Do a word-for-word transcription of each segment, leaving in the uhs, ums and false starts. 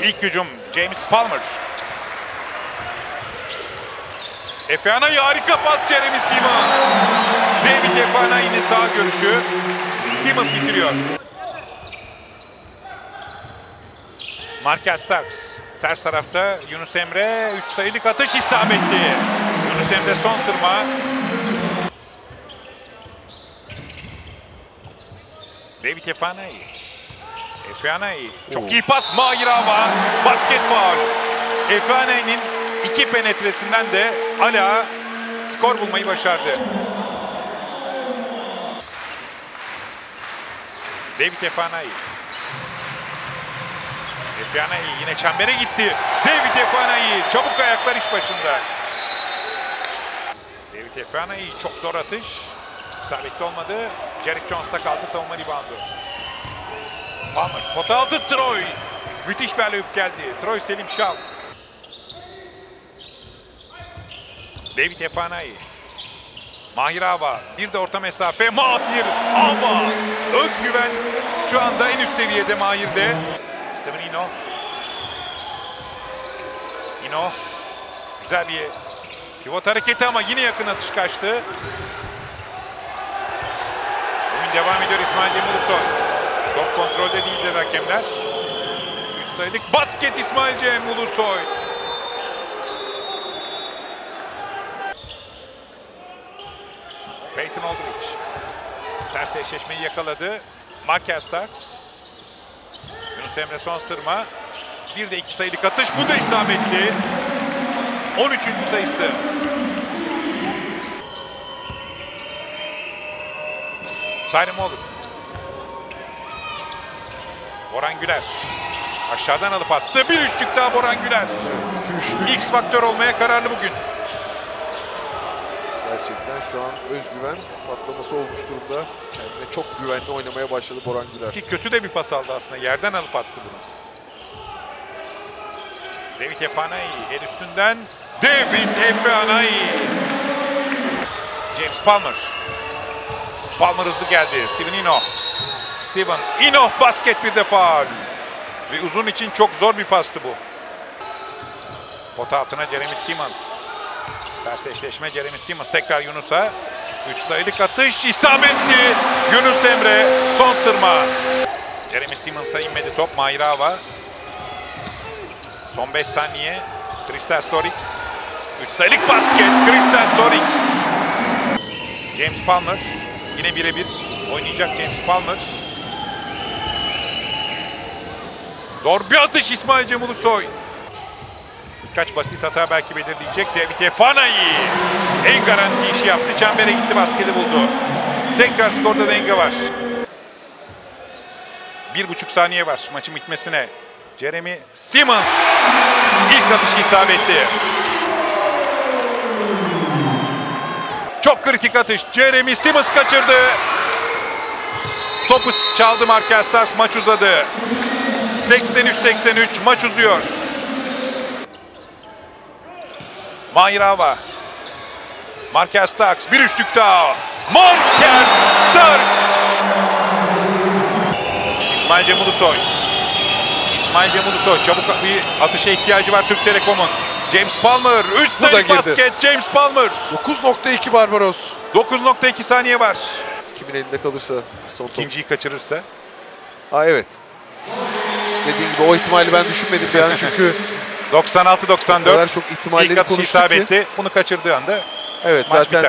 İlk hücum James Palmer. Efeana'yı harika pas Jeremy Simmons. David Efeana'nın sağ görüşü. Simmons bitiriyor. Markel Starks. Ters tarafta Yunus Emre. üç sayılık atış isabetli. Yunus Emre son sırma. David Efeana'yı. Efeana'yı. Çok Oo. iyi pas. Mahir Ava. Basket faul. Efeana'nın iki penetresinden de Ala skor bulmayı başardı. David Efeana'yı. Efeana'yı yine çembere gitti. David Efeana'yı. Çabuk ayaklar iş başında. David Efeana'yı çok zor atış. İsabetli olmadı. Jarrett Jones'ta kaldı savunma reboundu. Palmer pota aldı Troy. Müthiş bir alley-oop geldi. Troy Selim Şav. David Efeana'yı. Mahir Ava. Bir de orta mesafe. Mahir Ava. Özgüven şu anda en üst seviyede Mahir'de. Steven Ino. Ino. Güzel bir pivot hareketi ama yine yakın atış kaçtı. Oyun devam ediyor İsmail Cem Ulusoy. Top kontrolde değildi hakemler. üç sayılık basket İsmail Cem Ulusoy. Peyton Aldridge. Ters eşleşmeyi yakaladı. Markel Starks. Yunus Emre son sırma. Bir de iki sayılık atış. Bu da isabetli. on üçüncü sayısı. Tyrone Wallace. Boran Güler. Aşağıdan alıp attı. Bir üçlük daha Boran Güler. Evet, X faktör olmaya kararlı bugün. Gerçekten şu an özgüven patlaması olmuş durumda. Kendine çok güvenli oynamaya başladı Boran Güler. Ki kötü de bir pas aldı aslında. Yerden alıp attı bunu. David Efeana'yı el üstünden. David Efeana'yı. James Palmer. Palmer hızlı geldi. Steven Ino. Steven Ino basket bir de faul. Ve uzun için çok zor bir pastı bu. Pota altına Jeremy Simmons. Ters eşleşme Jeremy Simmons tekrar Yunus'a. üç sayılık atış isabetli. Yunus Emre son sırma. Jeremy Simmons'a inmedi top. Mahir Ava. Son beş saniye. Kristaps Storiks. üç sayılık basket. Kristaps Storiks. James Palmer. Yine birebir oynayacak James Palmer. Zor bir atış İsmail Cem Ulusoy. Birkaç basit hata belki belirleyecek. David Efeana'yı en garanti işi yaptı. Çembere gitti, basketi buldu. Tekrar skorda denge var. Bir buçuk saniye var maçın bitmesine. Jeremy Simmons ilk atışı isabetli. Çok kritik atış. Jeremy Simmons kaçırdı. Topu çaldı Markel Stars. Maç uzadı. seksen üç seksen üç maç uzuyor. Mahir Ava. Markel Starks bir üçlük daha. Markel Starks. İsmail Cem Ulusoy. İsmail Cem Ulusoy. Çabuk bir atışa ihtiyacı var Türk Telekom'un. James Palmer. üç sayılık basket James Palmer. dokuz nokta iki Barbaros. dokuz nokta iki saniye var. Kimin elinde kalırsa son top. İkinciyi kaçırırsa. Aa evet. Dediğim gibi o ihtimali ben düşünmedim yani çünkü doksan altı doksan dört. O kadar çok ihtimalleri İlk atışı konuştuk isabetli. ki. Bunu kaçırdığı anda evet, maç zaten biter.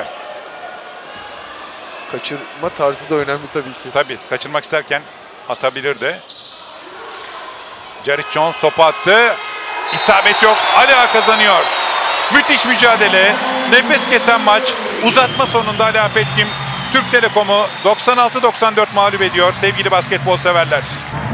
Kaçırma tarzı da önemli tabii ki. Tabii kaçırmak isterken atabilir de. Jarrett Jones topu attı. İsabet yok. Ala kazanıyor. Müthiş mücadele. Nefes kesen maç. Uzatma sonunda Ala Petkim Türk Telekom'u doksan altı doksan dört mağlup ediyor sevgili basketbol severler.